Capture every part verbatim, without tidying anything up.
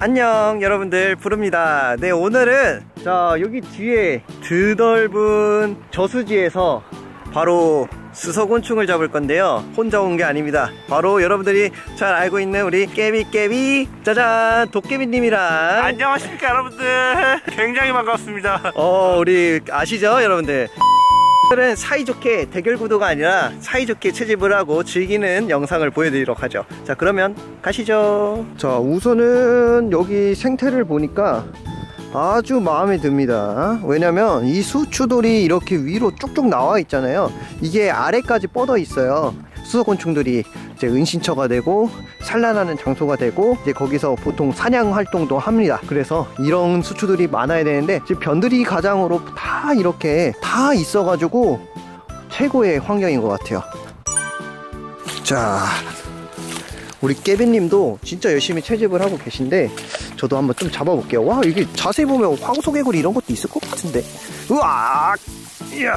안녕 여러분들, 부릅니다. 네, 오늘은 자 여기 뒤에 드넓은 저수지에서 바로 수소곤충을 잡을 건데요, 혼자 온 게 아닙니다. 바로 여러분들이 잘 알고 있는 우리 깨비깨비, 짜잔, 도깨비님이랑. 안녕하십니까 여러분들, 굉장히 반갑습니다. 어 우리 아시죠 여러분들? 오늘은 사이좋게 대결 구도가 아니라 사이좋게 채집을 하고 즐기는 영상을 보여드리도록 하죠. 자, 그러면 가시죠. 자, 우선은 여기 생태를 보니까 아주 마음에 듭니다. 왜냐면 이 수추돌이 이렇게 위로 쭉쭉 나와 있잖아요. 이게 아래까지 뻗어 있어요. 수소곤충들이 이제 은신처가 되고 산란하는 장소가 되고 이제 거기서 보통 사냥 활동도 합니다. 그래서 이런 수추들이 많아야 되는데 지금 변두리 가장으로 다 이렇게 다 있어가지고 최고의 환경인 것 같아요. 자, 우리 깨비님도 진짜 열심히 채집을 하고 계신데 저도 한번 좀 잡아볼게요. 와, 이게 자세히 보면 황소개구리 이런 것도 있을 것 같은데. 우와, 이야.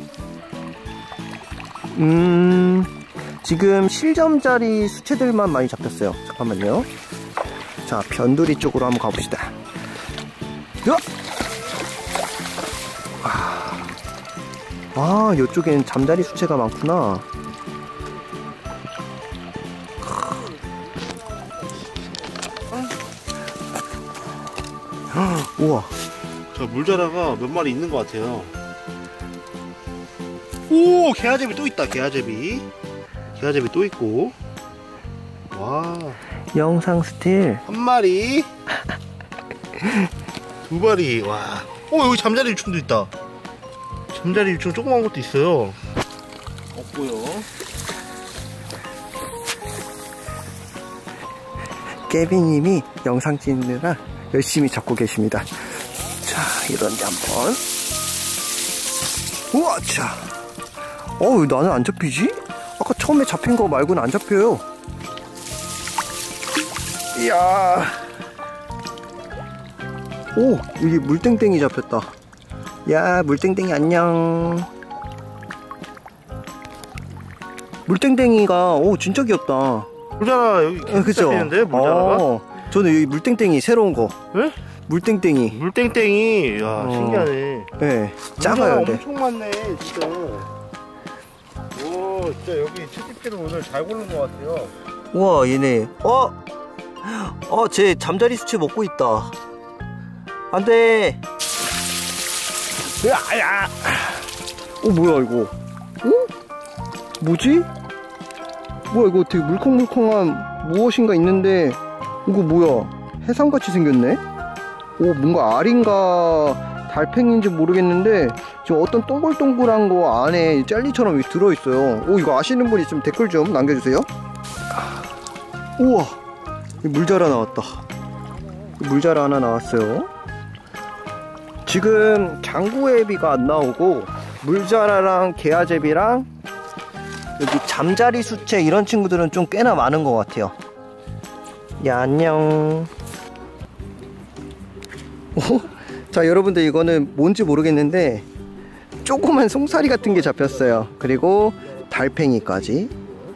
음, 지금 실점짜리 수채들만 많이 잡혔어요. 잠깐만요. 자, 변두리 쪽으로 한번 가봅시다. 으아! 아, 이쪽엔 잠자리 수채가 많구나. 우와, 저 물자라가 몇 마리 있는 것 같아요. 오, 개아제비 또 있다. 개아제비 개아제비 또 있고. 와, 영상 스틸 한 마리 두 마리. 와, 오, 여기 잠자리 유충도 있다. 잠자리 유충 조그만 것도 있어요. 없고요. 깨비님이 영상 찍느라 열심히 잡고 계십니다. 자, 이런데 한번. 우와, 자. 어우, 나는 안 잡히지? 아까 처음에 잡힌 거 말고는 안 잡혀요. 이야. 오, 여기 물땡땡이 잡혔다. 야, 물땡땡이 안녕. 물땡땡이가, 오, 진짜 귀엽다. 물자라 여기 계속 그쵸? 잡히는데, 물자라가? 어, 저는 여기 물땡땡이 새로운 거. 네? 물땡땡이. 물땡땡이. 야, 어. 신기하네. 네, 작아요. 근데 엄청 많네, 진짜. 오, 진짜 여기 채집기를 오늘 잘 고른 것 같아요. 우와, 얘네. 어? 어, 쟤 잠자리 수채 먹고 있다. 안 돼. 야야. 어, 뭐야 이거? 어? 뭐지? 뭐야, 이거 되게 물컹물컹한 무엇인가 있는데, 이거 뭐야? 해삼같이 생겼네? 오, 뭔가 알인가 달팽이인지 모르겠는데 지금 어떤 동글동글한 거 안에 젤리처럼 들어있어요. 오, 이거 아시는 분 있으면 댓글 좀 남겨주세요. 우와, 물자라 나왔다. 물자라 하나 나왔어요. 지금 장구애비가 안 나오고 물자라랑 개아제비랑 여기 잠자리 수채 이런 친구들은 좀 꽤나 많은 것 같아요. 야, 안녕. 오? 자, 여러분들, 이거는 뭔지 모르겠는데 조그만 송사리 같은 게 잡혔어요. 그리고 달팽이까지.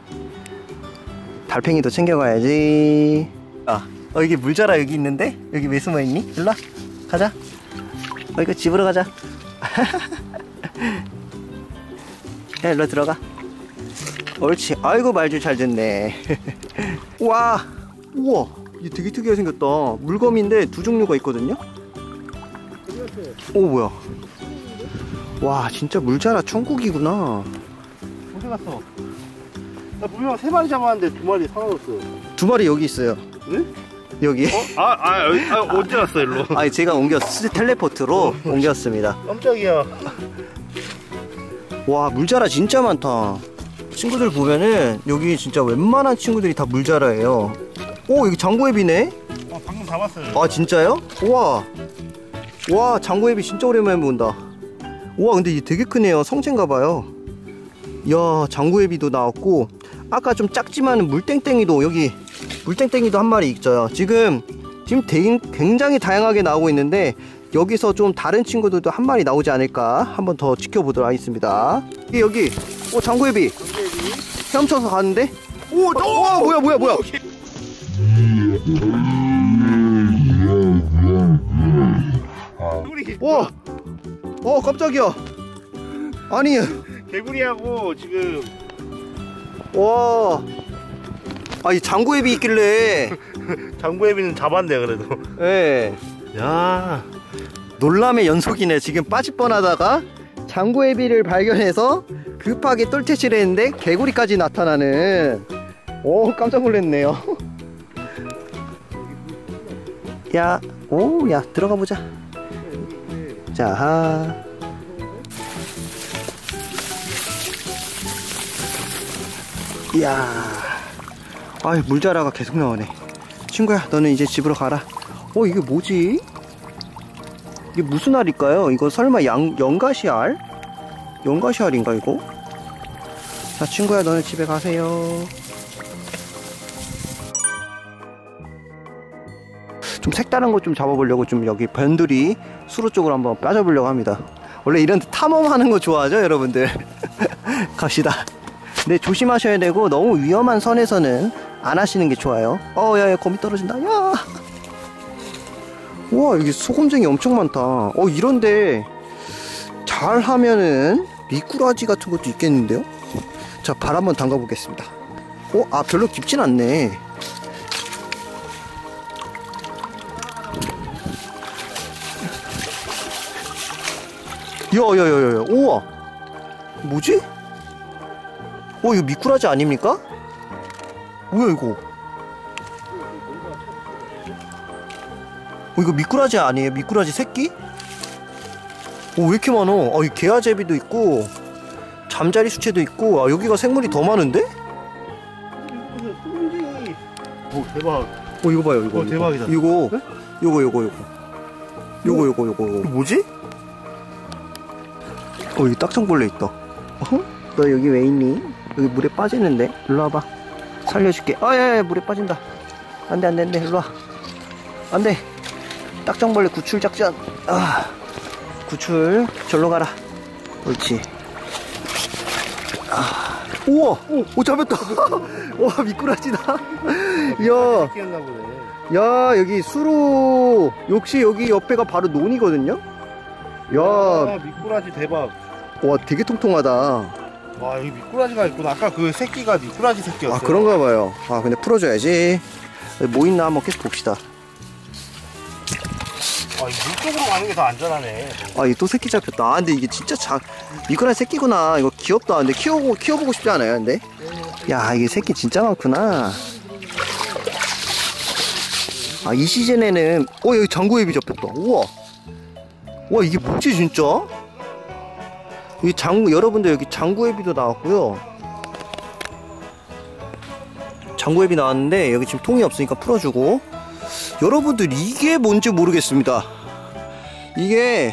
달팽이도 챙겨가야지. 아, 어, 이게 물자라 여기 있는데? 여기 왜 숨어있니? 일로와, 가자. 어, 이거 집으로 가자. 야, 일로 들어가. 옳지. 아이고, 말줄 잘 듣네. 와, 우와, 이게 되게 특이하게 생겼다. 물거미인데 두 종류가 있거든요. 오, 뭐야. 와, 진짜 물자라 천국이구나. 어디 갔어? 나 분명 세 마리 잡았는데 두 마리 사라졌어. 두 마리 여기 있어요. 네? 여기. 어? 아, 아, 여기, 아, 언제 갔어, 일로? 아니, 제가 옮겼, 텔레포트로 옮겼습니다. 깜짝이야. 와, 물자라 진짜 많다. 친구들 보면은 여기 진짜 웬만한 친구들이 다 물자라예요. 오, 여기 장구애비네? 어, 방금 잡았어요. 아, 진짜요? 우와. 와, 장구애비 진짜 오랜만에 본다. 우와, 근데 이게 되게 크네요. 성체인가봐요. 이야, 장구애비도 나왔고, 아까 좀 작지만 물땡땡이도, 여기 물땡땡이도 한 마리 있어요. 지금 지금 되게 굉장히 다양하게 나오고 있는데 여기서 좀 다른 친구들도 한 마리 나오지 않을까 한번 더 지켜보도록 하겠습니다. 여기 여기 오, 장구애비 헤엄쳐서 가는데. 오, 오, 뭐야 뭐야 뭐야. 개구리. 와! 어, 깜짝이야. 아니, 개구리하고 지금. 와. 아, 이 장구애비 있길래. 장구애비는 잡았네, 그래도. 예. 야. 놀람의 연속이네. 지금 빠질 뻔하다가 장구애비를 발견해서 급하게 똘태치를 했는데 개구리까지 나타나는. 오, 깜짝 놀랐네요. 야, 오, 야, 들어가 보자. 자, 이야, 아이, 물자라가 계속 나오네. 친구야, 너는 이제 집으로 가라. 어, 이게 뭐지? 이게 무슨 알일까요? 이거 설마 양, 연가시 알? 연가시 알인가 이거? 자, 친구야, 너는 집에 가세요. 좀 색다른 거 좀 잡아보려고 좀 여기 변두리 수로 쪽으로 한번 빠져보려고 합니다. 원래 이런 데 탐험하는 거 좋아하죠, 여러분들? 갑시다. 근데 조심하셔야 되고 너무 위험한 선에서는 안 하시는 게 좋아요. 어, 야, 야, 거미 떨어진다. 야. 우와, 여기 소금쟁이 엄청 많다. 어, 이런데 잘 하면은 미꾸라지 같은 것도 있겠는데요? 자, 발 한번 담가 보겠습니다. 어, 아, 별로 깊진 않네. 야야야야, 우와, 뭐지? 어, 이거 미꾸라지 아닙니까? 뭐야 이거? 어, 이거 미꾸라지 아니에요? 미꾸라지 새끼? 어, 왜 이렇게 많어? 어, 이 개아제비도 있고 잠자리 수채도 있고. 아, 여기가 생물이 더 많은데? 오, 대박. 어, 이거 봐요, 이거. 어, 대박이다. 이거, 네? 요거, 요거, 요거. 요거, 요거, 요거. 이거 뭐지? 어, 여기 딱정벌레 있다. 어? 너 여기 왜 있니? 여기 물에 빠지는데? 일로 와봐. 살려줄게. 아, 야, 야, 물에 빠진다. 안 돼, 안 돼, 안 돼. 일로 와. 안 돼. 딱정벌레 구출 작전. 아, 구출. 절로 가라. 옳지. 아, 우와! 오, 오, 잡았다. 와, 미꾸라지다. 야, 끼었나 보네. 야, 여기 수로. 역시 여기 옆에가 바로 논이거든요? 야, 아, 미꾸라지 대박. 와, 되게 통통하다. 와, 여기 미꾸라지가 있구나. 아까 그 새끼가 미꾸라지 새끼였어요. 아, 그런가 봐요. 아, 근데 풀어줘야지. 뭐 있나 한번 계속 봅시다. 아, 물 쪽으로 가는 게 더 안전하네. 아, 이 또 새끼 잡혔다. 아, 근데 이게 진짜 자, 미꾸라지 새끼구나. 이거 귀엽다. 근데 키워보고, 키워보고 싶지 않아요, 근데? 야, 이게 새끼 진짜 많구나. 아, 이 시즌에는, 어, 여기 장구애비 잡혔다. 우와. 와, 이게 뭐지, 진짜? 이 장구, 여러분들 여기 장구애비도 나왔고요. 장구애비 나왔는데 여기 지금 통이 없으니까 풀어주고. 여러분들 이게 뭔지 모르겠습니다. 이게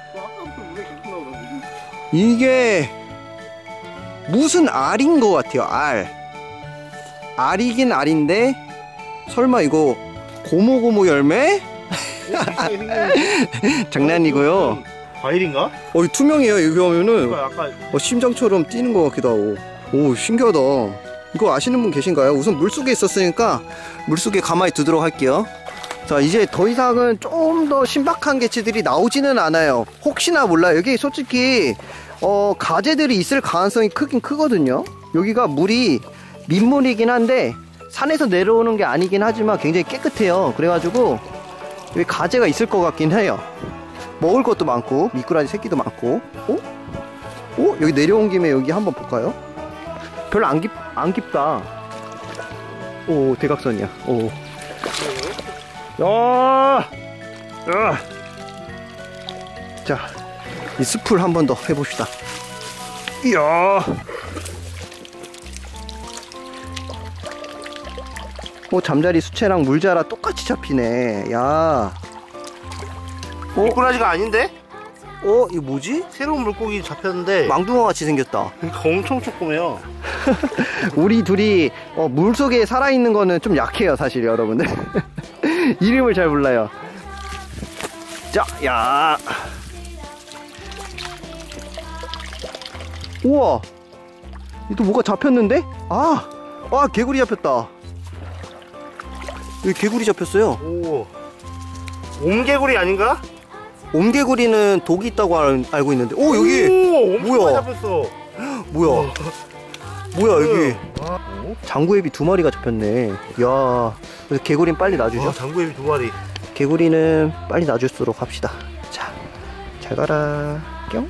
이게 무슨 알인 것 같아요. 알 알이긴 알인데 설마 이거 고무고무 열매? 장난이고요. 과일인가? 어, 투명해요. 여기 오면은 약간 어, 심장처럼 뛰는 것 같기도 하고. 오, 신기하다. 이거 아시는 분 계신가요? 우선 물속에 있었으니까 물속에 가만히 두도록 할게요. 자, 이제 더 이상은 좀 더 신박한 개체들이 나오지는 않아요. 혹시나 몰라요. 여기 솔직히 어, 가재들이 있을 가능성이 크긴 크거든요. 여기가 물이 민물이긴 한데 산에서 내려오는 게 아니긴 하지만 굉장히 깨끗해요. 그래가지고 여기 가재가 있을 것 같긴 해요. 먹을 것도 많고 미꾸라지 새끼도 많고. 어? 어? 여기 내려온 김에 여기 한번 볼까요? 별로 안 깊, 안 깊다. 오, 대각선이야. 오. 야! 야! 자, 이 숲을 한 번 더 해봅시다. 이야! 오, 잠자리 수채랑 물자라 똑같이 잡히네. 야. 어? 미꾸라지가 아닌데? 어? 이거 뭐지? 새로운 물고기 잡혔는데 망둥어 같이 생겼다. 그러니까 엄청 조그매요. 우리 둘이 어, 물속에 살아있는 거는 좀 약해요, 사실 여러분들. 이름을 잘 몰라요. 자, 야. 우와. 또 뭐가 잡혔는데? 아, 아, 개구리 잡혔다. 여기 개구리 잡혔어요. 오. 옴개구리 아닌가? 옴개구리는 독이 있다고 알, 알고 있는데. 오, 여기. 오, 뭐야? 잡혔어. 뭐야? 뭐야, 여기. 아, 장구애비 두 마리가 잡혔네. 이야. 그래서 개구리는 빨리 놔주죠. 아, 장구애비 두 마리. 개구리는 빨리 놔줄수록 합시다. 자, 잘 가라. 뿅.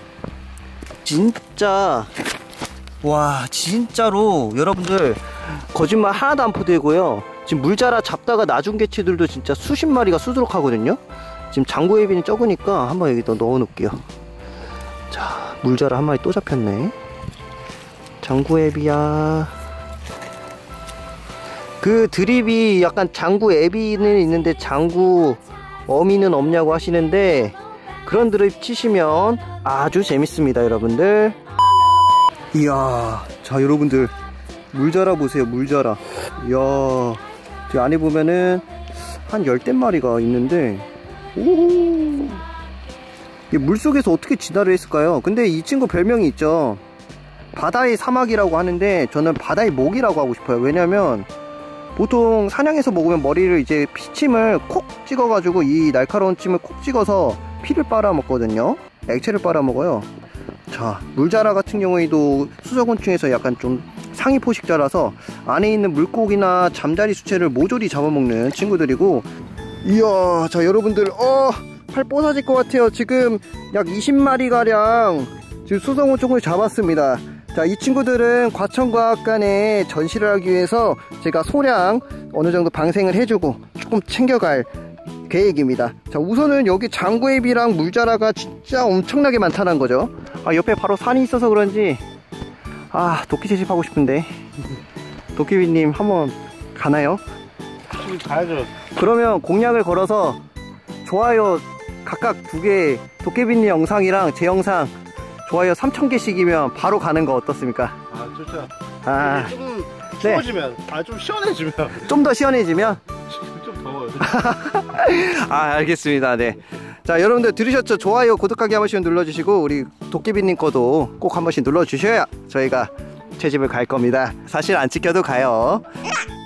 진짜, 와, 진짜로 여러분들 거짓말 하나도 안 포대고요. 지금 물자라 잡다가 놔준 개체들도 진짜 수십 마리가 수두룩하거든요. 지금 장구애비는 적으니까 한번 여기다 넣어 놓을게요. 자, 물자라 한 마리 또 잡혔네. 장구애비야. 그 드립이 약간 장구애비는 있는데 장구 어미는 없냐고 하시는데, 그런 드립 치시면 아주 재밌습니다, 여러분들. 이야, 자, 여러분들 물자라 보세요. 물자라. 이야, 저 안에 보면은 한 열댓 마리가 있는데, 오, 물속에서 어떻게 진화를 했을까요? 근데 이 친구 별명이 있죠. 바다의 사막이라고 하는데 저는 바다의 목이라고 하고 싶어요. 왜냐면 보통 사냥해서 먹으면 머리를 이제 피침을 콕 찍어 가지고, 이 날카로운 침을 콕 찍어서 피를 빨아 먹거든요. 액체를 빨아 먹어요. 자, 물자라 같은 경우에도 수소곤충에서 약간 좀 상위 포식자라서 안에 있는 물고기나 잠자리 수채를 모조리 잡아먹는 친구들이고, 이야, 자, 여러분들, 어, 팔 뽀사질 것 같아요. 지금 약 이십 마리 가량 지금 수소곤충을 잡았습니다. 자, 이 친구들은 과천과학관에 전시를 하기 위해서 제가 소량 어느 정도 방생을 해주고 조금 챙겨갈 계획입니다. 자, 우선은 여기 장구애비랑 물자라가 진짜 엄청나게 많다는 거죠. 아, 옆에 바로 산이 있어서 그런지 아, 도끼 채집하고 싶은데. 도끼비님 한번 가나요? 지금 가야죠. 그러면 공약을 걸어서 좋아요 각각 두 개, 도깨비님 영상이랑 제 영상 좋아요 삼천 개씩이면 바로 가는 거 어떻습니까? 아, 좋죠. 아, 조금 추워지면, 네. 아, 좀 시원해지면. 좀 더 시원해지면? 지금 좀 더워요. 아, 알겠습니다. 네. 자, 여러분들 들으셨죠? 좋아요, 구독하기 한 번씩 눌러주시고, 우리 도깨비님 거도 꼭 한 번씩 눌러주셔야 저희가 채집을 갈 겁니다. 사실 안 찍혀도 가요.